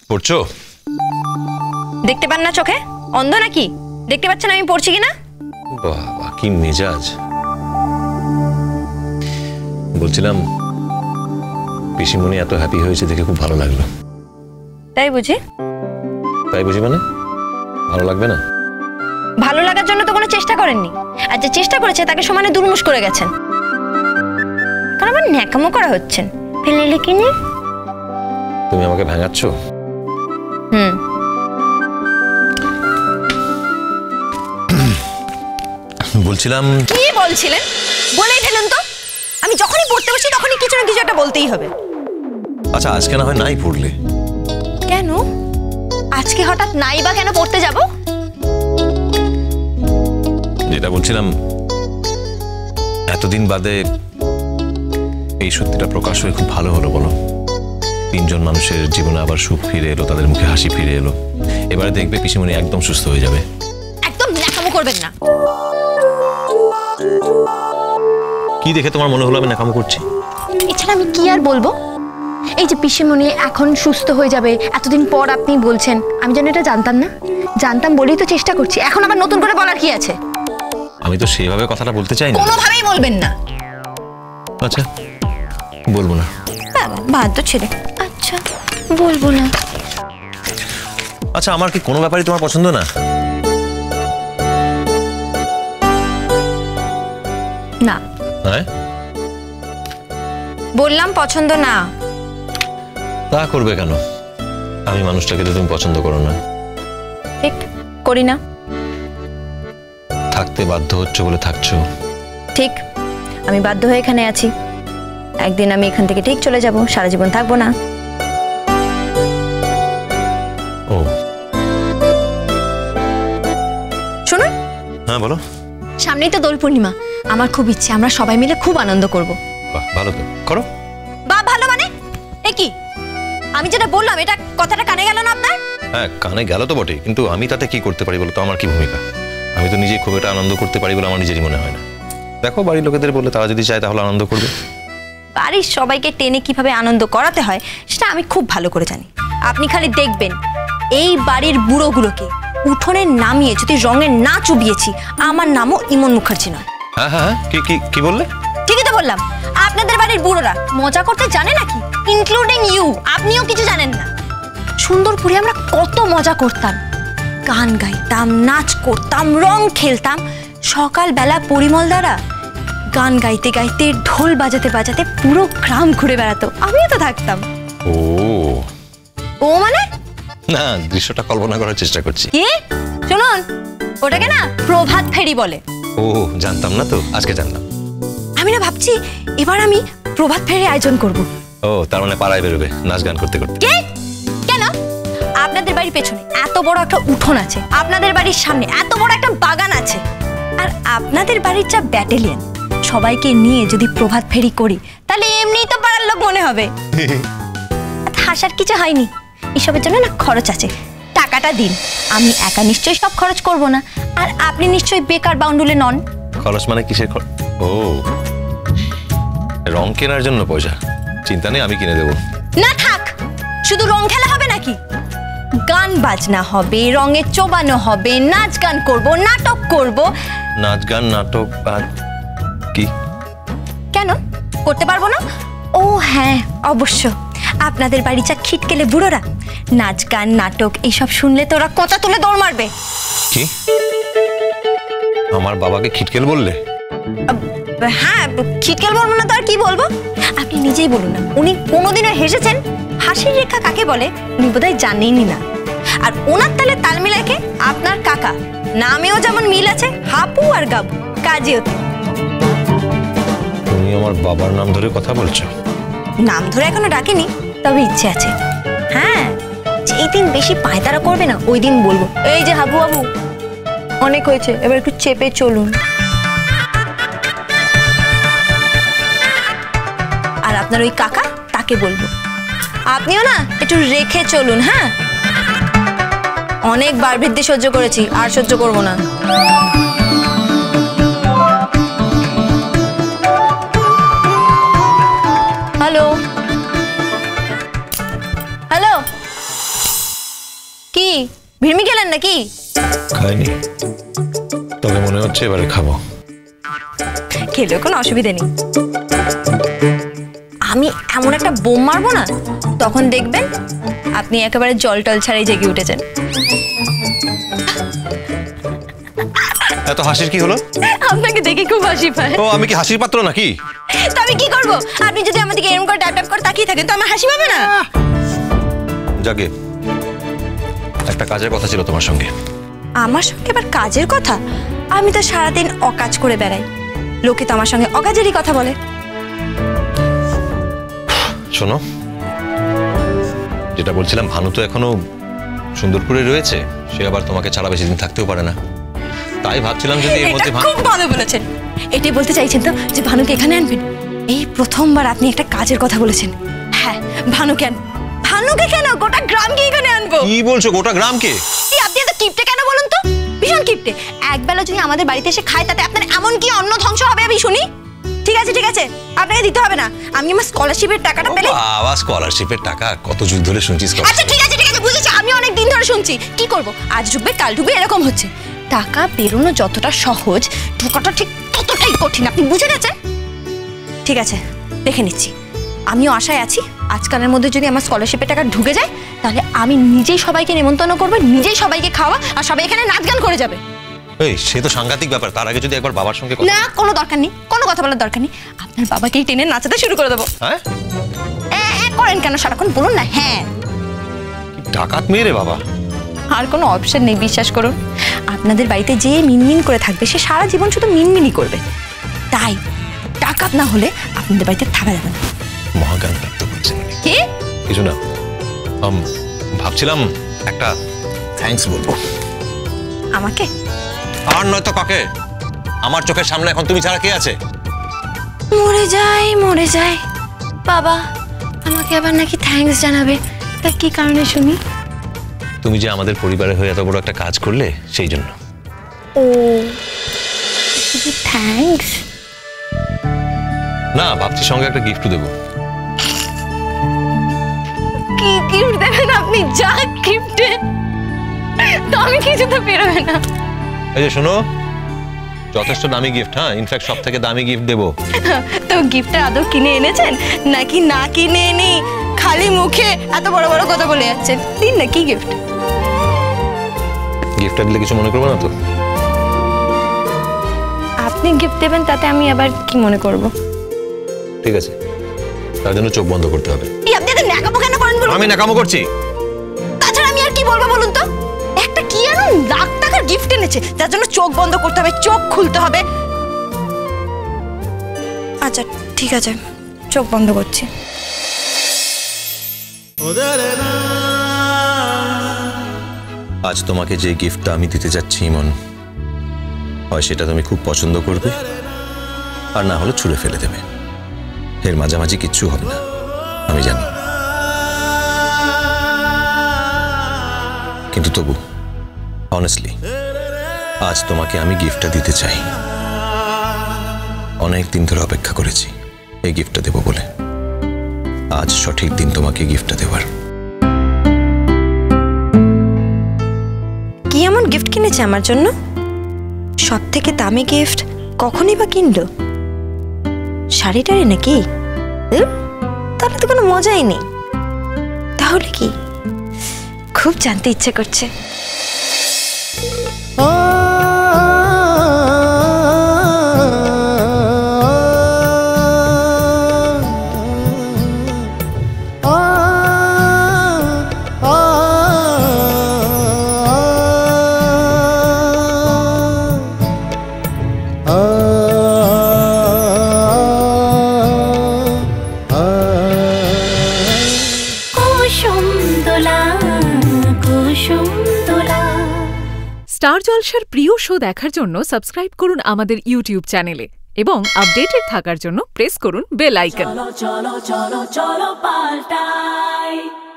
পড়ছো? দেখতে পান না চোখে? অন্ধ নাকি? দেখতে পাচ্ছেন আমি পড়ছি কিনা? বাবা কি মেজাজ। বলছিলাম পিসিমণি এত হ্যাপি হয়েছে দেখে খুব ভালো লাগলো। তাই বুঝি? তাই বুঝি মানে ভালো লাগবে না? ভালো লাগার জন্য তো কোনো চেষ্টা করেননি, আর যে চেষ্টা করেছে তাকে সমানে দুর্মুষ করে গেছেন। কারণ আমার ন্যাকামো করা হচ্ছেন। ফেলে কিনে তুমি আমাকে ভাঙাচ্ছ? বলছিলাম। কি বলছিলেন? বলেই ফেলুন তো। আমি যখনই পড়তে বসি তখনই কিছু না কিছু একটা বলতেই হবে। আচ্ছা আজকে না হয় নাই পড়লে? কেন আজকে হঠাৎ নাই বা কেন পড়তে যাব? যেটা বলছিলাম এতদিন বাদে এই সত্যিটা প্রকাশ হয়ে খুব ভালো হলো বলো। 3 জন মানুষের জীবনে আবার সুখ ফিরে এলো, তাদের মুখে হাসি ফিরে এলো। এবারে দেখবে পিসিমণি একদম সুস্থ হয়ে যাবে। একদম ন্যাকামো করবেন না। কি দেখে তোমার মনে হলো আমি ন্যাকামো করছি? এছাড়া আমি কি আর বলবো? এই যে পিসিমণি এখন সুস্থ হয়ে যাবে এতদিন পর আপনি বলছেন, আমি যেন এটা জানতাম না। জানতাম বলেই তো চেষ্টা করছি, এখন আবার নতুন করে বলার কি আছে? আমি তো সেভাবে কথাটা বলতে চাই না। কোনোভাবেই বলবেন না। আচ্ছা বলবো না। বাধ্য ছেলে। আচ্ছা বলবো না। আচ্ছা আমার কি কোনো ব্যাপারই তোমার পছন্দ না? না। হ্যাঁ বললাম পছন্দ না। তা করবে কেন? আমি মানুষটাকে তো তুমি পছন্দ করো না। ঠিক করি না। থাকতে বাধ্য হচ্ছে বলে থাকছো। ঠিক, আমি বাধ্য হয়ে এখানে আছি। একদিন আমি এখান থেকে ঠিক চলে যাব, সারা জীবন থাকবো না। ও শুনুন। হ্যাঁ বলো। সামনেই তো দোল পূর্ণিমা, আমার খুব ইচ্ছে আমরা সবাই মিলে খুব আনন্দ করব। বাহ ভালো তো, করো। বাহ ভালো মানে এ কি? আমি যেটা বললাম এটা কথাটা কানে গেল না আপনার? হ্যাঁ কানে গেল তো বটে, কিন্তু আমি তাতে কি করতে পারি বলো তো? আমার কি ভূমিকা? আমি তো নিজে খুব একটা আনন্দ করতে পারি বলে আমার নিজেরই মনে হয় না। দেখো বাড়ির লোকেদের বলে তারা যদি চায় তাহলে আনন্দ করবে। বাড়ির সবাইকে টেনে কিভাবে আনন্দ করাতে হয় সেটা আমি খুব ভালো করে জানি। আপনি খালি দেখবেন এই বাড়ির বুড়োগুলোকে উঠোনে নামিয়ে যদি রঙের না চুবিয়েছি, আমার নামও ইমন মুখার্জি নয়। হ্যাঁ হ্যাঁ কি কি কি বললে? ঠিকই তো বললাম। আপনাদের বাড়ির বুড়োরা মজা করতে জানে নাকি? ইনক্লুডিং ইউ, আপনিও কিছু জানেন না। সুন্দরপুরে আমরা কত মজা করতাম, গান গাইতাম, নাচ করতাম, রং খেলতাম। সকালবেলা পরিমল দ্বারা গান গাইতে গাইতে ঢোল বাজাতে বাজাতে পুরো গ্রাম ঘুরে বেড়াতো, আমিও তো থাকতাম। ও ও মানে? না দৃশ্যটা কল্পনা করার চেষ্টা করছি। কি? শুনুন, ওটাকে না প্রভাত ফেরি বলে। ও জানতাম না তো, আজকে জানলাম। আমি না ভাবছি এবার আমি প্রভাত ফেরি আয়োজন করব। ও তার মানে পাড়ায় বেরোবে নাচ গান করতে করতে? কেন? আপনাদের বাড়ির পেছনে এত বড় একটা উঠোন আছে, আপনাদের বাড়ির সামনে এত বড় একটা বাগান আছে, আর আপনাদের বাড়ির যা ব্যাটালিয়ন, সবাইকে নিয়ে যদি প্রভাত ফেরি করি তাহলে এমনিই তো পাড়ার লোক মনে হবে। হাসার কিছু হয়নি, এসবের জন্য না খরচ আছে। টাকাটা দিন, আমি একা নিশ্চয়ই সব খরচ করব না, আর আপনি নিশ্চয়ই বেকার বাউন্ডুলে নন। খরচ মানে কিসের খরচ? ও রং কেনার জন্য পয়সা? চিন্তা নেই, আমি কিনে দেবো। না থাক, শুধু রং খেলা হবে নাকি? গান বাজনা হবে, রঙে চোবানো হবে, নাচ গান করব, নাটক করব। নাচ গান নাটক আর কি? কেন করতে পারবো না? ও হ্যাঁ অবশ্য, আপনাদের বাড়ি যা খিটকেলে বুড়োরা, নাচ গান নাটক এইসব শুনলে তো ওরা কোঁচা তুলে দৌড় মারবে। কি? আমার বাবাকে খিটকেল বললে? হ্যাঁ খিটকেল বলবো না তো আর কি বলবো? আপনি নিজেই বলুন না, উনি কোনোদিনও হেসেছেন? হাসির রেখা কাকে বলে উনি বোধহয় জানেনই না। আর ওনার তালে তাল মিলাকে আপনার কাকা, নামেও যেমন মিল আছে, হাপু আর গাবু, কাজেও তো। তুমি আমার বাবার নাম ধরে কথা বলছো? নাম ধরে এখনো ডাকিনি, তবে ইচ্ছে আছে। হ্যাঁ যেই দিন বেশি পায়তারা করবে না ওই দিন বলবো, এই যে হাবু বাবু অনেক হয়েছে, এবার একটু চেপে চলুন। আর আপনার ওই কাকা, তাকে বলবো আপনিও না একটু রেখে চলুন। হ্যাঁ অনেক বার বৃদ্ধি সহ্য করেছি, আর সহ্য করবো না। হ্যালো হ্যালো নাকি? খাইনি, তবে মনে হচ্ছে এবারে খাবো। খেলেও কোনো অসুবিধা নেই। আমি এমন একটা বোম মারবো না, তখন দেখবেন আপনি একেবারে জল টল ছাড়াই জেগে উঠেছেন। এত হাসির কি হলো? আপনাকে দেখে খুব হাসি পায়। ও, আমি কি হাসির পাত্র নাকি? তো আমি কি করবো? আপনি যদি আমাদেরকে এরকম করে ট্যাপ ট্যাপ করে তাকিয়ে থাকেন তো আমার হাসি পাবে না। যাকে, একটা কাজের কথা ছিল তোমার সঙ্গে। আমার সঙ্গে আবার কাজের কথা? আমি তো সারাদিন অকাজ করে বেড়াই, লোকে তো আমার সঙ্গে অকাজেরই কথা বলে। শোনো, যেটা বলছিলাম, ভানু তো এখনো সুন্দরপুরে রয়েছে, সে আবার তোমাকে ছাড়া বেশি দিন থাকতেও পারে না। তাই ভাবছিলাম যদি এর মধ্যে খুব ভালো বলেছেন। এটাই বলতে চাইছেন তো যে ভানুকে এখানে আনবেন? এই প্রথমবার আপনি একটা কাজের কথা বলেছেন। হ্যাঁ, ভানুকে কেন, গোটা গ্রামকে এখানে আনবো। কি বলছো, গোটা গ্রামকে? আপনি এত কিপটে কেন বলুন তো? ভীষণ কিপটে। একবেলা যদি আমাদের বাড়িতে এসে খায় তাতে আপনার এমন কি অন্ন ধ্বংস হবে আমি শুনি? ঠিক আছে, আপনাকে দিতে হবে না। আমি আমার স্কলারশিপের টাকাটা পেলে। বাবা, স্কলারশিপের টাকা কত যুগ ধরে শুনছিস? আচ্ছা ঠিক আছে বুঝেছি, আমি অনেক দিন ধরে শুনছি। কি করব, আজ ঢুকবে কাল ঢুকবে এরকম হচ্ছে। টাকা বেরোনো যতটা সহজ, ঢোকাটা ঠিক ততটাই কঠিন, আপনি বুঝে গেছেন? ঠিক আছে, দেখে নিচ্ছি। আমিও আশায় আছি আজকালের মধ্যে যদি আমার স্কলারশিপের টাকা ঢুকে যায় তাহলে আমি নিজেই সবাইকে নেমন্তন্ন করবো, নিজেই সবাইকে খাওয়া, আর সবাই এখানে নাচ গান করে যাবে। এই, সে তো সাংঘাতিক ব্যাপার। তার আগে যদি একবার বাবার সঙ্গে না, কোনো দরকার নেই, কোনো কথা বলার দরকার নেই। আপনার বাবাকেই টেনে নাচাতে শুরু করে দেবো। হ্যাঁ, করেন কেন সারাক্ষণ, বলুন না। হ্যাঁ, ডাকাত মেয়ে রে বাবা। আর কোনো অপশন নেই, বিশ্বাস করুন। আপনাদের বাড়িতে যে মিনমিন করে থাকবে সে সারা জীবন শুধু মিনমিনই করবে। তাই ডাকাত না হলে আপনাদের বাড়িতে থাকা যাবে না। মহাজ্ঞান প্রাপ্ত করছেন। কি? কিছু না, ভাবছিলাম একটা থ্যাঙ্কস বলবো। আমাকে? আর নয়তো কাকে? আমার চোখের সামনে এখন তুমি ছাড়া কে আছে? মরে যাই বাবা, আমাকে আবার নাকি থ্যাঙ্কস জানাবে। তা কি কারণে শুনি? তুমি যে আমাদের পরিবারের হয়ে এত বড় একটা কাজ করলে, সেই জন্য। ও, থ্যাঙ্কস না, ভাবছি সঙ্গে একটা গিফট দেবো। কি গিফট দেবেন আপনি? যা গিফটে তো আমি কিছু তো বেরোবে না। এই যে শোনো, যথেষ্ট দামি গিফট। হ্যাঁ, ইনফ্যাক্ট সব থেকে দামি গিফট দেবো। তো গিফটটা আদৌ কিনে এনেছেন নাকি না কিনে এনে খালি মুখে এত বড় বড় কথা বলে যাচ্ছেন? দিন না, কি গিফট? গিফটটা দিলে কিছু মনে করবো না তো? আপনি গিফট দেবেন তাতে আমি আবার কি মনে করব? ঠিক আছে, তার জন্য চোখ বন্ধ করতে হবে। আপনি এত ন্যাকামো কেন করেন বলুন? আমি ন্যাকামো করছি? তাছাড়া আমি আর কি বলবো বলুন তো? একটা কি আর লাখ টাকার গিফট এনেছে যার জন্য চোখ বন্ধ করতে হবে, চোখ খুলতে হবে। আচ্ছা ঠিক আছে, চোখ বন্ধ করছি। আজ তোমাকে যে গিফটটা আমি দিতে যাচ্ছি ইমন, হয় সেটা তুমি খুব পছন্দ করবে, আর না হলে ছুঁড়ে ফেলে দেবে। এর মাঝামাঝি কিচ্ছু হবে না, আমি জানি। কিন্তু তবু অনেস্টলি আজ তোমাকে আমি গিফটটা দিতে চাই। অনেক দিন ধরে অপেক্ষা করেছি এই গিফটটা দেবো বলে। আজ সঠিক দিন তোমাকে গিফটটা দেওয়ার। কি এমন গিফট কিনেছে আমার জন্য? সব থেকে দামি গিফট কখনই বা কিনলো? শাড়িটারে নাকি? তাহলে তো কোনো মজাই নেই। তাহলে কি? খুব জানতে ইচ্ছে করছে। স্টার জলসার প্রিয় শো দেখার জন্য সাবস্ক্রাইব করুন আমাদের ইউটিউব চ্যানেলে এবং আপডেটেড থাকার জন্য প্রেস করুন বেল আইকন। চলো চলো চলো চলো পাল্টাই।